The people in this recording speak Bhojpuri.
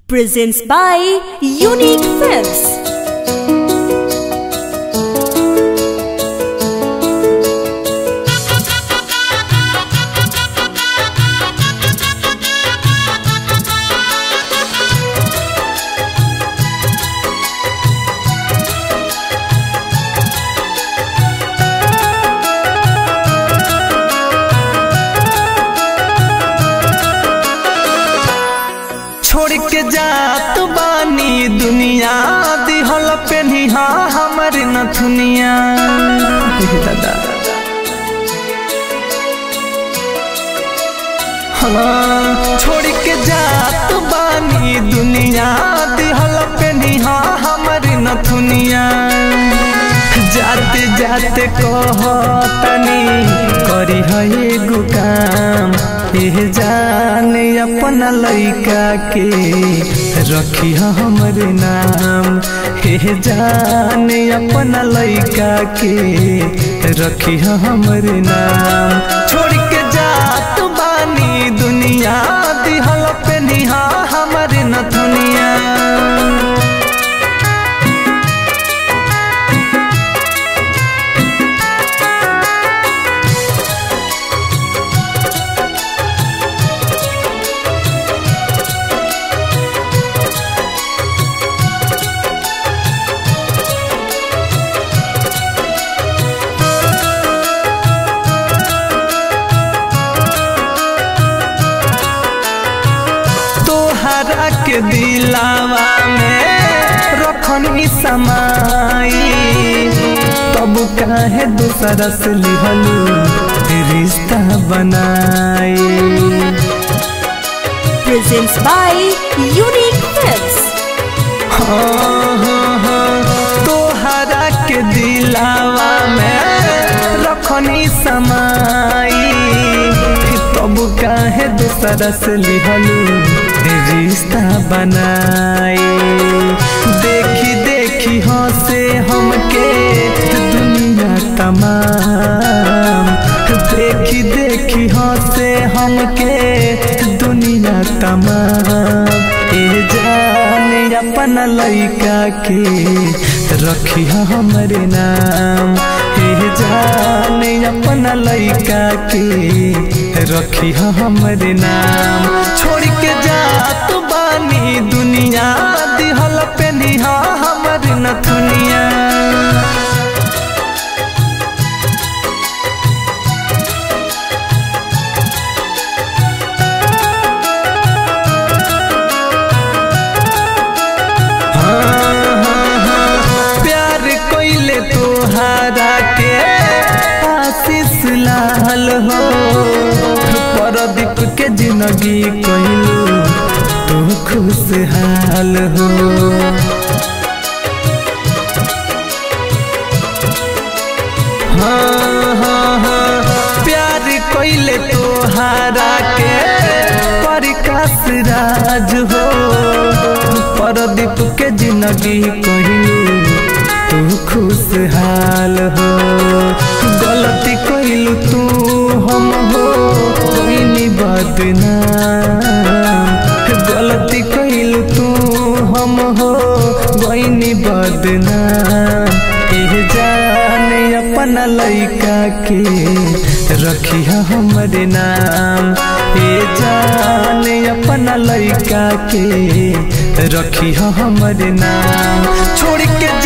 presents by Unique Films. छोड़ के जात बानी दुनिया दिहल पे निहा हमारी नथुनिया दादा। हाँ छोड़ के जात बानी दुनिया दिहल पे निहा हमारी नथुनिया। जाते जाते कहतनी करी है एगो काम एह जाने अपना लइका के रखी हमरे नाम। एह जाने अपना लइका के रखी हमरे नाम। छोड़ के जात बानी दुनिया दिहल पे निहा हमारे नथुनिया। के दिलावा में रखनी समाई तब काहे दूसरा से लिहलू रिश्ता बनाई। Presents by Unique Films. तोहरा के दिलावा में रखनी समाई तब काहे दूसरा से लिहलू रिश्ता बनाए। देखी देखी हंसे हमके दुनिया तमाम। देखी देखी हंसे हमके दुनिया तमाम। ए जाने अपना लइका के रखी हमरे नाम। ए जाने अपना लइका के रखी हमरे नाम। छोड़ के जात बानी दुनिया दिहल पे निहा हमर नथुनिया। प्यार कोइले तोहारा के आशीष लाल हो। परदीप के जिंदगी कहलू तू खुशहाल हो। प्यार कोइले तोहारा के प्रकाश राज हो। परदीप के जिंदगी कहलू तू खुशहाल हो। गलती कहलू तू हम हो कोई बदनाम। गलती कहलू तू हम हो कोई बदनाम। एह जाने अपना लइका के रखी हमरे नाम। ए जाने अपना लइका के रखी हमरे नाम। छोड़ के